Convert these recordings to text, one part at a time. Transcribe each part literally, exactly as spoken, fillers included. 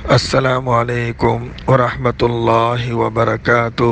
السلام عليكم ورحمة الله وبركاته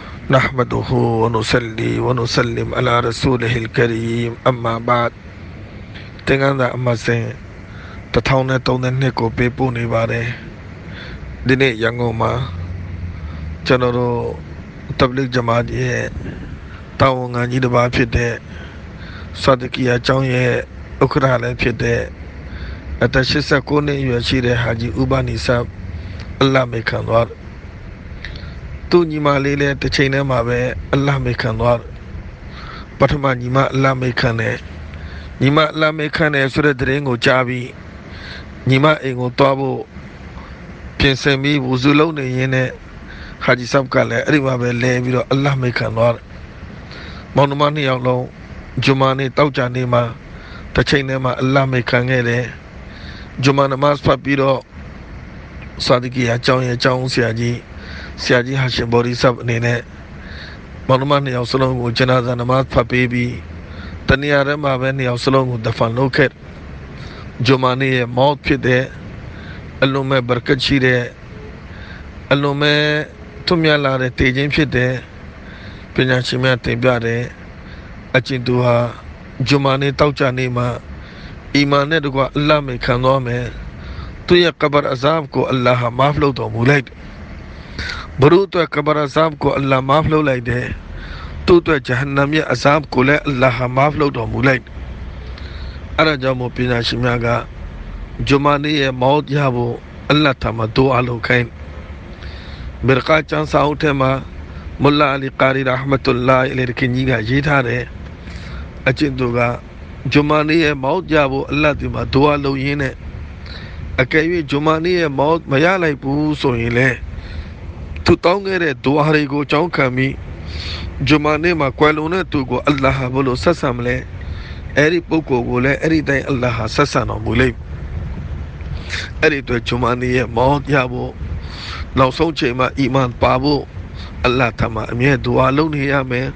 نحمده ونصلي ونسلم على رسوله الكريم أما بعد သင်္ကန်းသာအမှတ်စဉ်တစ်ထောင်နဲ့သုံးနှစ်ကိုပေးပို့နေပါတယ်ဒီနေ့ရန်ကုန်မှာကျွန်တော်တို့တဘလစ်ဂျမာတ်ရဲ့တာဝန်ခံကြီးတစ်ပါးဖြစ်တဲ့ဆာဒကီယာကျောင်းရဲ့ဥက္ကဋ္ဌလည်းဖြစ်တဲ့အသက်eighty-nineနှစ်အရွယ်ရှိတဲ့ဟာဂျီဥဘာနီဆပ်အလ္လာဟ်မေခံသွားသူညီမလေးလည်းတစ်ချိန်တည်းမှာပဲအလ္လာဟ်မေခံသွားပထမညီမအလ္လာဟ်မေခံတယ်ညီမအလ္လာဟ်မေခံတယ်ဆိုတဲ့သတင်းကိုကြားပြီးညီမအိမ်ကိုသွားဖို့ပြင်ဆင်ပြီးဝူဇူလုပ်နေရင်းနဲ့ဟာဂျီဆပ်ကလည်းအဲ့ဒီမှာပဲလဲပြီးတော့အလ္လာဟ်မေခံသွားတယ်မောင်နှမနှစ်ယောက်လုံးဂျူမာနေ့တောက်ကြနေ့မှာတစ်ချိန်တည်းမှာအလ္လာဟ်မေခံခဲ့တယ်ဂျူမာနမတ်ဖတ်ပြီးတော့ဆာဒီကီယာကျောင်းရဲ့ကျောင်းဆရာကြီးဆရာကြီးဟာရှင်ဘော်ဒီဆပ်အနေနဲ့မောင်နှမနှစ်ယောက်စလုံးကိုဂျနာဇာနမတ်ဖတ်ပေးပြီးတနေရာထဲမှာပဲနှစ်ယောက်စလုံးကိုဒဖန်လုပ်ခဲ့ဂျူမာနေ့ရဲ့မောတ်ဖြစ်တဲ့အလုံးမဲ့ဘရကတ်ရှိတဲ့အလုံးမဲ့ထွမြလာတဲ့တည်ခြင်းဖြစ်တဲ့ပညာရှင်များတင်ပြတဲ့အကျဉ်သူဟာဂျူမာနေ့တောက်ကြနေ့မှာအီမန်နဲ့တကွာအလ္လာဟ်မေခံတော်မယ်သူရဲ့ကဘာအဇပ်ကိုအလ္လာဟ်မာဖ်လုပ်တော်မူလိုက်ဘရုတ်ကဘာအဇပ်ကိုအလ္လာဟ်မာဖ်လုပ်လိုက်တယ်သူ့အတွက်ဂျဟန္နမ်ရဲ့အဇပ်ကိုလည်းအလ္လာဟ်မာဖ်လုပ်တော်မူလိုက်အဲ့ဒါကြောင့်မို့ပညာရှင်များကဂျူမာနေ့ရဲ့မောတ်ရဖို့အလ္လာဟ်ထမဒူအာလုပ်ခိုင်းမီရကာချန်စာအုပ်ထဲမှာမုလာအလီကာရီရဟမတုလာအလိုင်ခင်ကြီးကရေးထားတယ်အကျဉ်သူကဂျူမာနေ့ရဲ့မောတ်ကြဖို့အလ္လာဟ်ဒီမှာဒူအာလုပ်ရင်းနဲ့အကယ်၍ဂျူမာနေ့ရဲ့မောတ်မရလိုက်ဘူးဆိုရင်လေသူတောင်းခဲ့တဲ့ဒူအာတွေကိုကြောင်းခံပြီးဂျူမာနေ့မှာကွယ်လွန်တဲ့သူကိုအလ္လာဟ်ဘလို့ဆက်ဆံမလဲအဲ့ဒီပုဂ္ဂိုလ်ကိုလည်းအဲ့ဒီတိုင်းအလ္လာဟ်ဆက်ဆံတော်မူလိမ့်အဲ့ဒီအတွက်ဂျူမာနေ့ရဲ့မောတ်ရဖို့နောက်ဆုံးချိန်မှာအီမန်ပါဖို့အလ္လာဟ်ထမအမြဲဒူအာလုပ်နေရမယ်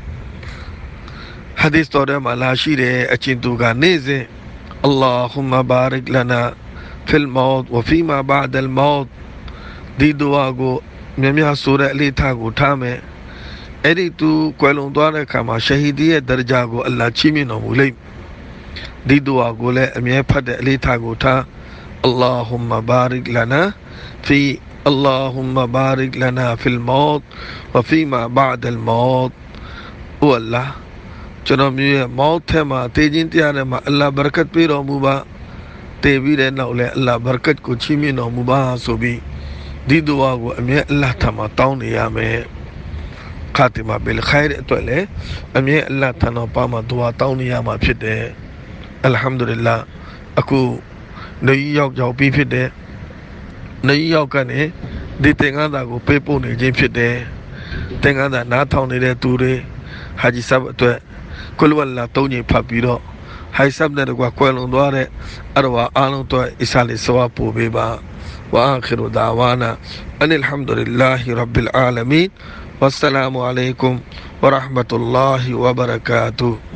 hadith တော်ထဲမှာလာရှိတဲ့အကျဉ်သူကနေစဉ် Allahumma barik lana fil maut wa fima ba'da al maut ဒီဒူအာကိုမြတ်မြတ်ဆိုတဲ့အလေးထားကိုထားမယ်အဲ့ဒီသူကွယ်လွန်သွားတဲ့အခါမှာရှဟီဒီရဲ့ဒရဂျာကိုအလ္လာဟ်ချီးမြှင့်တော်မူလိမ့်ဒီဒူအာကိုလည်းအမြဲဖတ်တဲ့အလေးထားကိုထား Allahumma barik lana fi Allahumma barik lana fil maut wa fima ba'da al maut အို Allahကျွန်တော်မျိုးရဲ့မောတ်ထဲမှာတေခြင်းတရားထဲမှာအလ္လာဟ်ဘရကတ်ပေးတော်မူပါတေပြီးတဲ့နောက်လည်းအလ္လာဟ်ဘရကတ်ကိုချီးမြှင့်တော်မူပါဆိုပြီးဒီဒူအာကိုအမြဲအလ္လာဟ်ထံမှာတောင်းနေရမယ်ခါတီမာဘီလ်ခိုင်အတွက်လည်းအမြဲအလ္လာဟ်ထံတော်ပါမှာဒူအာတောင်းနေရမှာဖြစ်တယ်အလ်ဟမ်ဒူလ illah အခုနေရောက်ရောက်ပြီးဖြစ်တယ်နေရောက်ကနေဒီသင်္ကန်းသာကိုပေးပို့နေခြင်းဖြစ်တယ်သင်္ကန်းသာနားထောင်နေတဲ့သူတွေဟာဂျီဆပ်အတွက်ကုလဝလာသုံးညဖတ်ပြီးတော့ဟိုင်ဆပ်တဲ့ကွာကွယ်လွန်သွားတဲ့အရဝါအားလုံးတို့အစ္စလီဆဝါပို့ပေးပါဝအာခီရူဒါဝါနာအန်အလ်ဟမ်ဒူလ illah ရဘ်ဘ်အာလမီန်ဝါဆလာမူအလိုင်ကွမ်ဝရဟ်မတုလ္လာဟီဝဘရကာတူ